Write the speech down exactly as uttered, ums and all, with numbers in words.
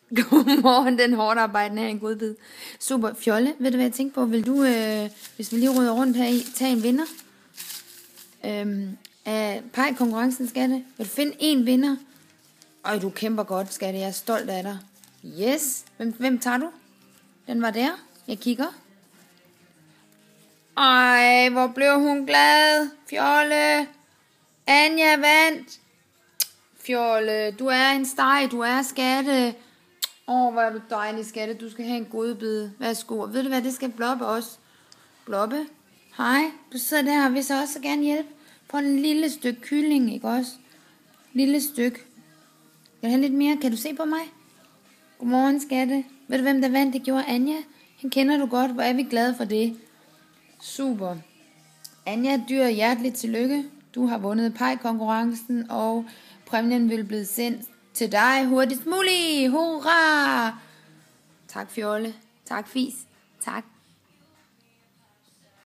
Godmorgen, den hårdt arbejdende her en godbid. Super. Fjolle, ved du hvad jeg tænkte på? Vil du, øh, hvis vi lige rydder rundt her i, tage en vinder? Øhm, af pej-konkurrencen, skatte. Vil du finde en vinder? Øj, du kæmper godt, skatte. Jeg er stolt af dig. Yes. Hvem, hvem tager du? Den var der. Jeg kigger. Ej, hvor blev hun glad. Fjolle. Anja vandt. Fjolle, du er en steg, du er skatte. Åh, oh, hvor er du dejlig, skatte. Du skal have en godbid. Værsgo. Ved du hvad, det skal Blobbe også. Blobbe. Hej, du sidder der og vil så også gerne hjælpe på en lille stykke kylling, ikke også? Lille stykke. Kan du have lidt mere? Kan du se på mig? Godmorgen, skatte. Ved du hvem der vandt? Det gjorde Anja. Hende kender du godt. Hvor er vi glade for det. Super. Anja Dyr, hjerteligt tillykke. Du har vundet pej-konkurrencen, og præmien vil blive sendt til dig hurtigst muligt. Hurra! Tak, Fjolle. Tak, Fis. Tak.